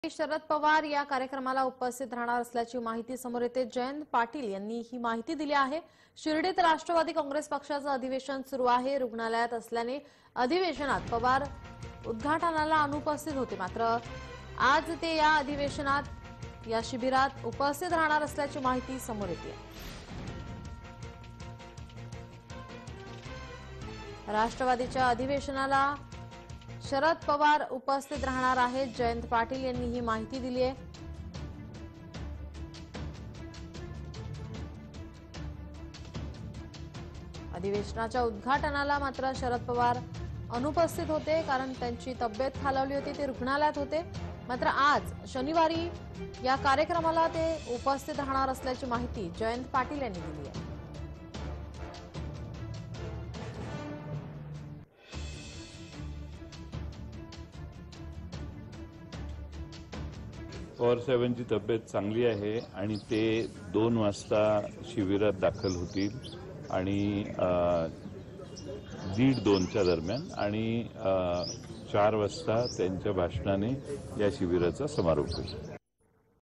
शरद पवार या कार्यक्रमाला उपस्थित राहणार असल्याची माहिती समोर येते। जयंत पाटील यांनी ही माहिती दिली आहे। शिर्डीत राष्ट्रवादी काँग्रेस पक्षाचं अधिवेशन सुरू आहे। रुग्णालयात असल्याने अधिवेशनात पवार उद्घाटनाला अनुपस्थित होते। मात्र आज ते या अधिवेशनात या शिबिरात उपस्थित राहणार असल्याची माहिती समोर येते। राष्ट्रवादीच्या अधिवेशनाला शरद पवार उपस्थित राहणार आहेत। जयंत पाटील यांनी ही माहिती दिली आहे। अधिवेशनाच्या उद्घाटनाला मात्र शरद पवार अनुपस्थित होते, कारण त्यांची तब्येत खालावली होती, ते रुग्णालयात होते। मात्र आज शनिवारी या कार्यक्रमाला ते उपस्थित राहणार असल्याची माहिती जयंत पाटील यांनी दिली आहे। पवार साहेबांची तब्येत चांगली आहे आणि ते 2 वाजता शिबिरात दाखल होतील आणि 1:30-2च्या दरम्यान आणि 4 वाजता त्यांच्या भाषणाने या शिबिराचा समारोप होईल।